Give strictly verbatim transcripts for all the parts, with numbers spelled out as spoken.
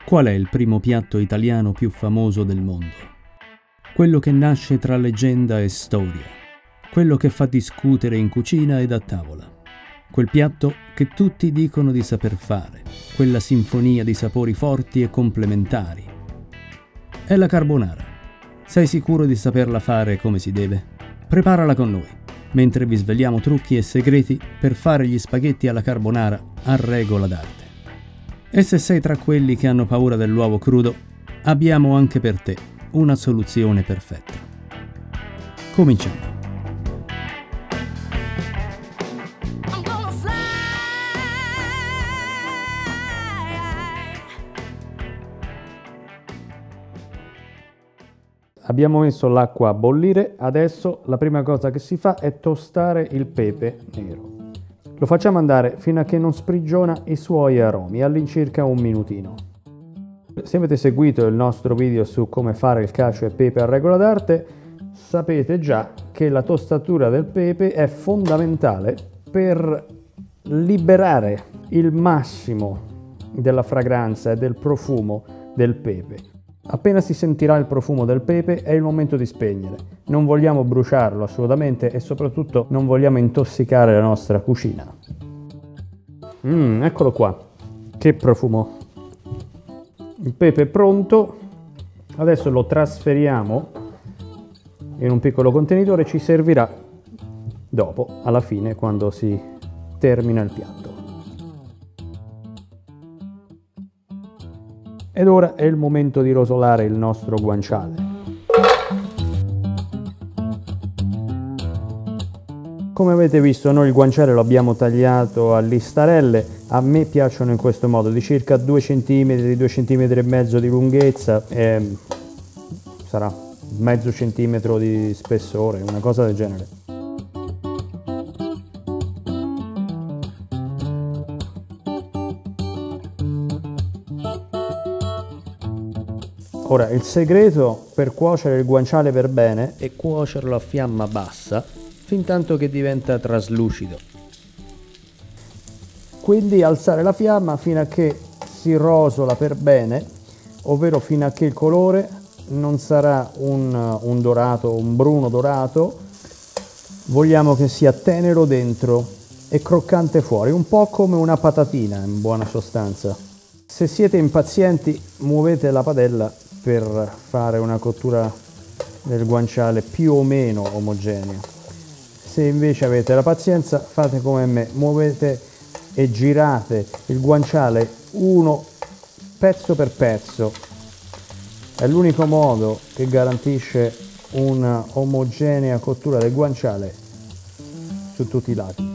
Qual è il primo piatto italiano più famoso del mondo? Quello che nasce tra leggenda e storia, quello che fa discutere in cucina ed a tavola, quel piatto che tutti dicono di saper fare, quella sinfonia di sapori forti e complementari. È la carbonara. Sei sicuro di saperla fare come si deve? Preparala con noi, mentre vi sveliamo trucchi e segreti per fare gli spaghetti alla carbonara a regola d'arte. E se sei tra quelli che hanno paura dell'uovo crudo, abbiamo anche per te una soluzione perfetta. Cominciamo. Abbiamo messo l'acqua a bollire, adesso la prima cosa che si fa è tostare il pepe nero. Lo facciamo andare fino a che non sprigiona i suoi aromi, all'incirca un minutino. Se avete seguito il nostro video su come fare il cacio e pepe a regola d'arte, sapete già che la tostatura del pepe è fondamentale per liberare il massimo della fragranza e del profumo del pepe. Appena si sentirà il profumo del pepe è il momento di spegnere. Non vogliamo bruciarlo assolutamente e soprattutto non vogliamo intossicare la nostra cucina. Mmm, eccolo qua. Che profumo! Il pepe è pronto. Adesso lo trasferiamo in un piccolo contenitore. Ci servirà dopo, alla fine, quando si termina il piatto. Ed ora è il momento di rosolare il nostro guanciale. Come avete visto, noi il guanciale lo abbiamo tagliato a listarelle. A me piacciono in questo modo, di circa due centimetri, due centimetri e mezzo di lunghezza e sarà mezzo centimetro di spessore, una cosa del genere. Ora, il segreto per cuocere il guanciale per bene è cuocerlo a fiamma bassa fin tanto che diventa traslucido. Quindi alzare la fiamma fino a che si rosola per bene, ovvero fino a che il colore non sarà un, un dorato, un bruno dorato. Vogliamo che sia tenero dentro e croccante fuori, un po' come una patatina in buona sostanza. Se siete impazienti, muovete la padella per fare una cottura del guanciale più o meno omogenea. Se invece avete la pazienza, fate come me, muovete e girate il guanciale uno pezzo per pezzo. È l'unico modo che garantisce una omogenea cottura del guanciale su tutti i lati.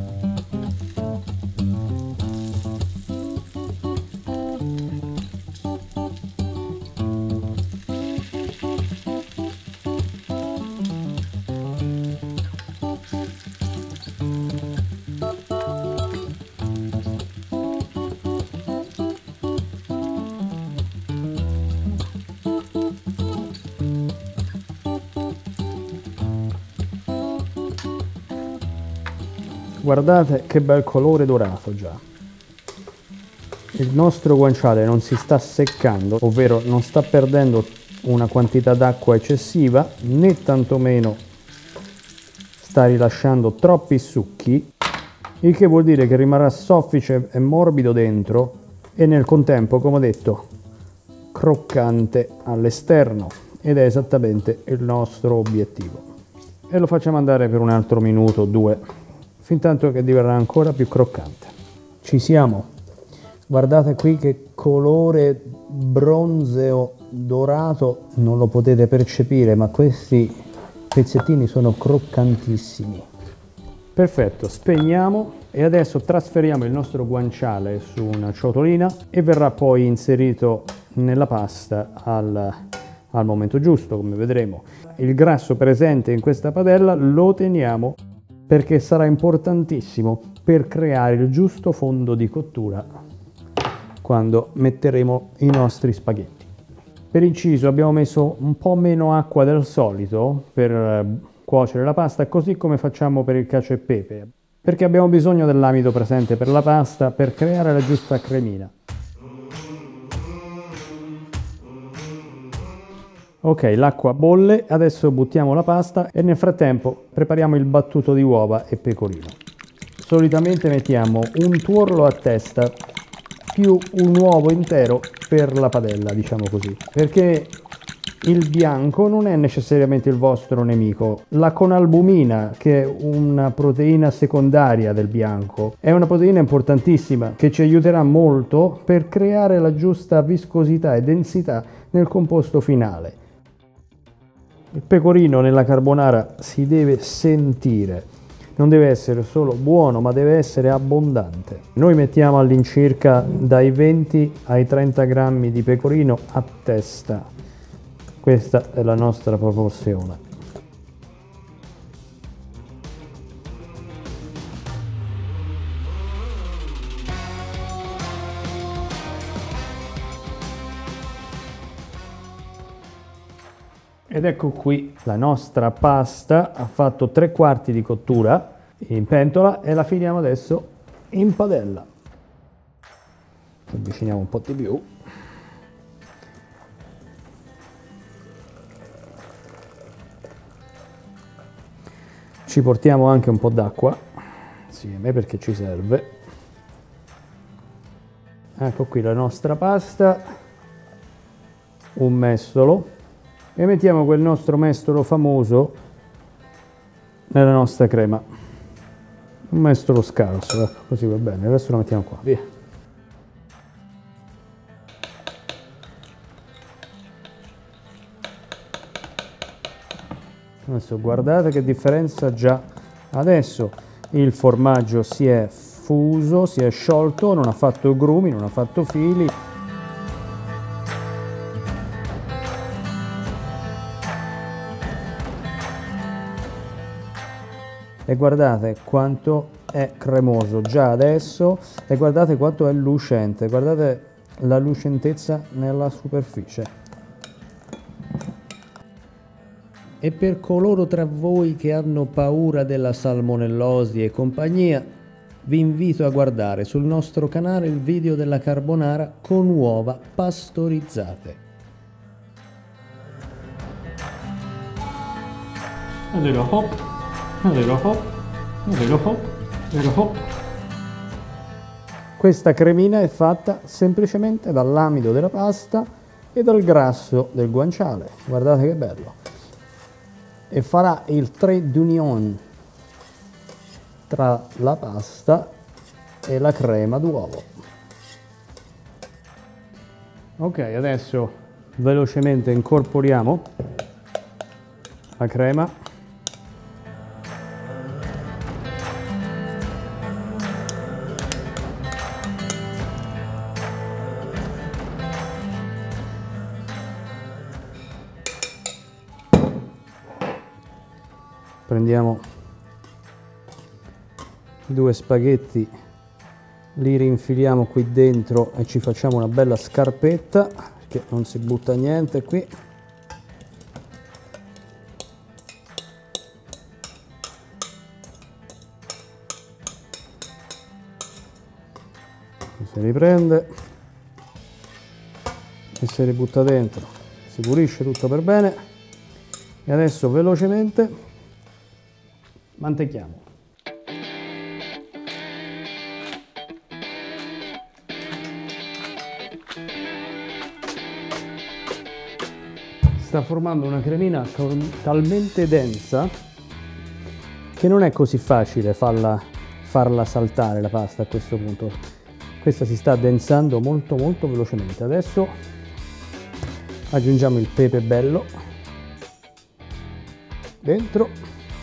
Guardate che bel colore dorato già. Il nostro guanciale non si sta seccando, ovvero non sta perdendo una quantità d'acqua eccessiva, né tantomeno sta rilasciando troppi succhi, il che vuol dire che rimarrà soffice e morbido dentro e nel contempo, come ho detto, croccante all'esterno, ed è esattamente il nostro obiettivo. E lo facciamo andare per un altro minuto o due, fin tanto che diverrà ancora più croccante. Ci siamo. Guardate qui che colore bronzeo dorato, non lo potete percepire, ma questi pezzettini sono croccantissimi. Perfetto, spegniamo e adesso trasferiamo il nostro guanciale su una ciotolina e verrà poi inserito nella pasta al, al momento giusto, come vedremo. Il grasso presente in questa padella lo teniamo perché sarà importantissimo per creare il giusto fondo di cottura quando metteremo i nostri spaghetti. Per inciso abbiamo messo un po' meno acqua del solito per cuocere la pasta, così come facciamo per il cacio e pepe, perché abbiamo bisogno dell'amido presente per la pasta per creare la giusta cremina. Ok, l'acqua bolle, adesso buttiamo la pasta e nel frattempo prepariamo il battuto di uova e pecorino. Solitamente mettiamo un tuorlo a testa più un uovo intero per la padella, diciamo così, perché il bianco non è necessariamente il vostro nemico. La conalbumina, che è una proteina secondaria del bianco, è una proteina importantissima che ci aiuterà molto per creare la giusta viscosità e densità nel composto finale. Il pecorino nella carbonara si deve sentire, non deve essere solo buono, ma deve essere abbondante. Noi mettiamo all'incirca dai venti ai trenta grammi di pecorino a testa. Questa è la nostra proporzione. Ed ecco qui la nostra pasta, ha fatto tre quarti di cottura in pentola e la finiamo adesso in padella. Avviciniamo un po' di più. Ci portiamo anche un po' d'acqua insieme perché ci serve. Ecco qui la nostra pasta, un mestolo. E mettiamo quel nostro mestolo famoso nella nostra crema. Un mestolo scarso, ecco, così va bene. Adesso lo mettiamo qua, via. Adesso guardate che differenza già. Adesso il formaggio si è fuso, si è sciolto, non ha fatto grumi, non ha fatto fili. E guardate quanto è cremoso già adesso e guardate quanto è lucente, guardate la lucentezza nella superficie. E per coloro tra voi che hanno paura della salmonellosi e compagnia, vi invito a guardare sul nostro canale il video della carbonara con uova pastorizzate. A little hop. A little hop, a little hop, a little hop. Questa cremina è fatta semplicemente dall'amido della pasta e dal grasso del guanciale. Guardate che bello. E farà il trait d'union tra la pasta e la crema d'uovo. Ok, adesso velocemente incorporiamo la crema. Prendiamo i due spaghetti, li rinfiliamo qui dentro e ci facciamo una bella scarpetta perché non si butta niente qui. Si riprende e si ributta dentro, si pulisce tutto per bene e adesso velocemente mantechiamo. Sta formando una cremina talmente densa che non è così facile farla, farla saltare la pasta a questo punto. Questa si sta addensando molto molto velocemente. Adesso aggiungiamo il pepe bello dentro.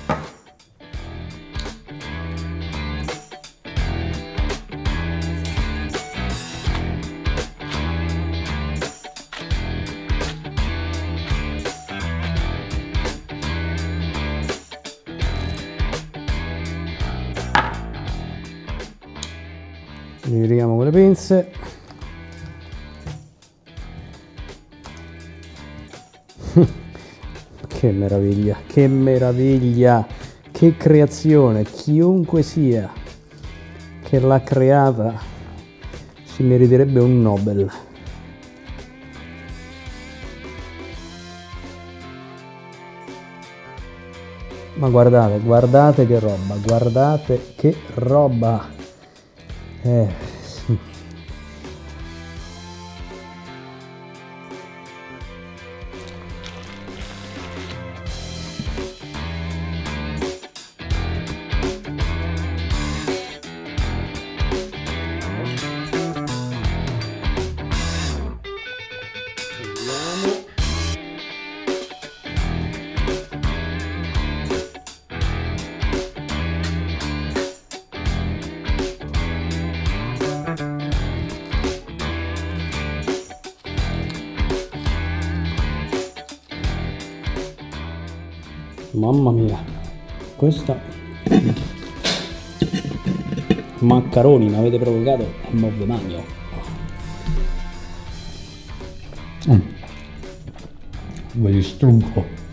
Giriamo con le pinze. Che meraviglia, che meraviglia, che creazione, chiunque sia che l'ha creata si meriterebbe un Nobel. Ma guardate, guardate che roba, guardate che roba. Eh. Mamma mia, questa maccaroni mi avete provocato e mo ve magno. Mm. Ve li struggo.